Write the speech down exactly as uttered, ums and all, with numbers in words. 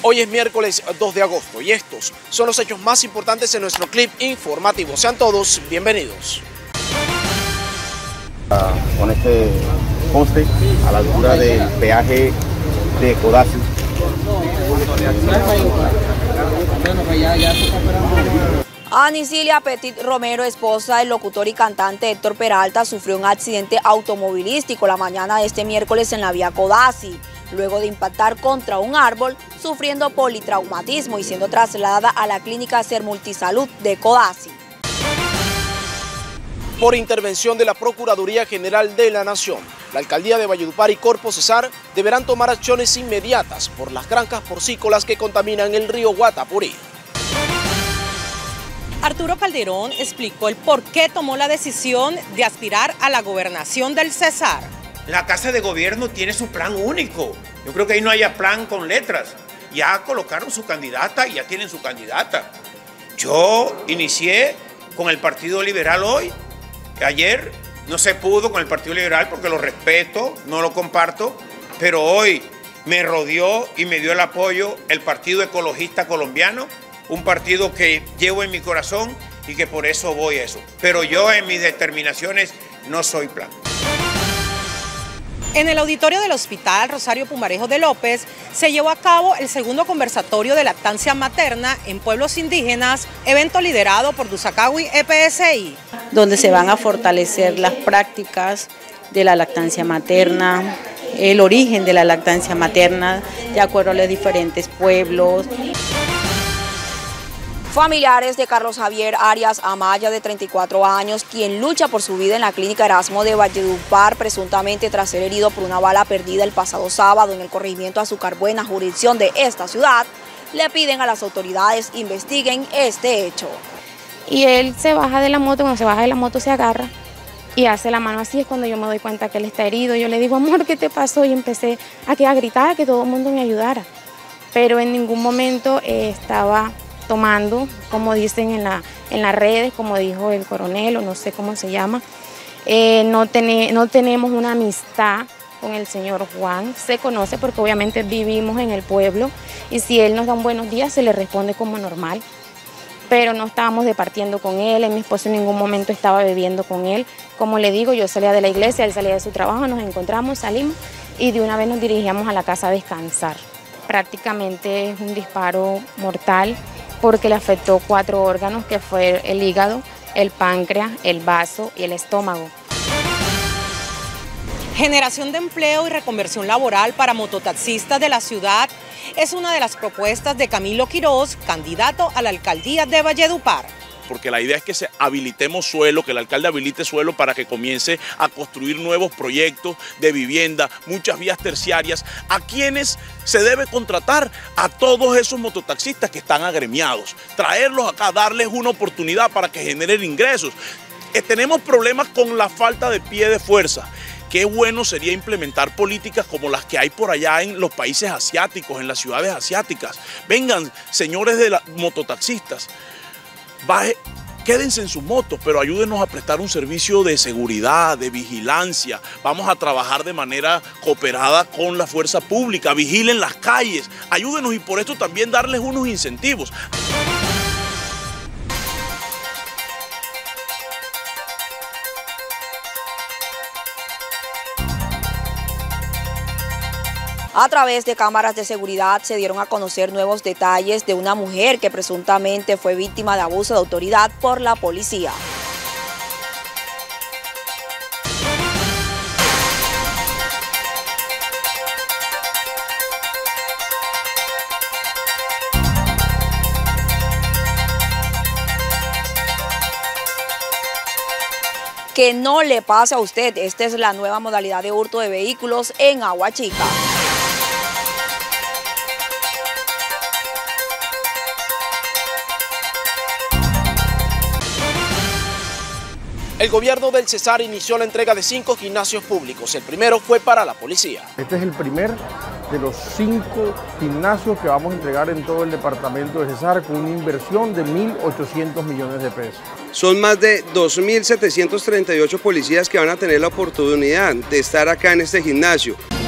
Hoy es miércoles dos de agosto y estos son los hechos más importantes en nuestro clip informativo. Sean todos bienvenidos. Con este poste a la altura del peaje de Codazzi. Anicilia Petit Romero, esposa del locutor y cantante Héctor Peralta, sufrió un accidente automovilístico la mañana de este miércoles en la vía Codazzi, luego de impactar contra un árbol, sufriendo politraumatismo y siendo trasladada a la clínica Sermultisalud de Codazzi. Por intervención de la Procuraduría General de la Nación, la Alcaldía de Valledupar y Corpo Cesar deberán tomar acciones inmediatas por las granjas porcícolas que contaminan el río Guatapurí. Arturo Calderón explicó el por qué tomó la decisión de aspirar a la gobernación del Cesar. La Casa de Gobierno tiene su plan único. Yo creo que ahí no haya plan con letras. Ya colocaron su candidata y ya tienen su candidata. Yo inicié con el Partido Liberal hoy. Ayer no se pudo con el Partido Liberal porque lo respeto, no lo comparto, pero hoy me rodeó y me dio el apoyo el Partido Ecologista Colombiano, un partido que llevo en mi corazón y que por eso voy a eso. Pero yo en mis determinaciones no soy plan. En el auditorio del Hospital Rosario Pumarejo de López se llevó a cabo el segundo conversatorio de lactancia materna en pueblos indígenas, evento liderado por Dusacagui E P S I. Donde se van a fortalecer las prácticas de la lactancia materna, el origen de la lactancia materna, de acuerdo a los diferentes pueblos. Familiares de Carlos Javier Arias Amaya, de treinta y cuatro años, quien lucha por su vida en la clínica Erasmo de Valledupar, presuntamente tras ser herido por una bala perdida el pasado sábado en el corregimiento Azucarbuena, jurisdicción de esta ciudad, le piden a las autoridades investiguen este hecho. Y él se baja de la moto, cuando se baja de la moto se agarra y hace la mano así, es cuando yo me doy cuenta que él está herido. Yo le digo, amor, ¿qué te pasó? Y empecé a, a gritar, que todo el mundo me ayudara. Pero en ningún momento eh, estaba tomando, como dicen en, la, en las redes, como dijo el coronel, o no sé cómo se llama. Eh, no, ten, no tenemos una amistad con el señor Juan, se conoce porque obviamente vivimos en el pueblo y si él nos da un buenos días se le responde como normal. Pero no estábamos departiendo con él, mi esposo en ningún momento estaba bebiendo con él. Como le digo, yo salía de la iglesia, él salía de su trabajo, nos encontramos, salimos y de una vez nos dirigíamos a la casa a descansar. Prácticamente es un disparo mortal porque le afectó cuatro órganos, que fue el hígado, el páncreas, el vaso y el estómago. Generación de empleo y reconversión laboral para mototaxistas de la ciudad es una de las propuestas de Camilo Quiroz, candidato a la alcaldía de Valledupar. Porque la idea es que se habilitemos suelo, que el alcalde habilite suelo para que comience a construir nuevos proyectos de vivienda, muchas vías terciarias. ¿A quienes se debe contratar? A todos esos mototaxistas que están agremiados. Traerlos acá, darles una oportunidad para que generen ingresos. Eh, tenemos problemas con la falta de pie de fuerza. Qué bueno sería implementar políticas como las que hay por allá en los países asiáticos, en las ciudades asiáticas. Vengan, señores de los mototaxistas, baje, quédense en sus motos, pero ayúdenos a prestar un servicio de seguridad, de vigilancia. Vamos a trabajar de manera cooperada con la fuerza pública, vigilen las calles, ayúdenos y por esto también darles unos incentivos. A través de cámaras de seguridad se dieron a conocer nuevos detalles de una mujer que presuntamente fue víctima de abuso de autoridad por la policía. Que no le pase a usted, esta es la nueva modalidad de hurto de vehículos en Aguachica. El gobierno del Cesar inició la entrega de cinco gimnasios públicos. El primero fue para la policía. Este es el primer de los cinco gimnasios que vamos a entregar en todo el departamento de Cesar con una inversión de mil ochocientos millones de pesos. Son más de dos mil setecientos treinta y ocho policías que van a tener la oportunidad de estar acá en este gimnasio.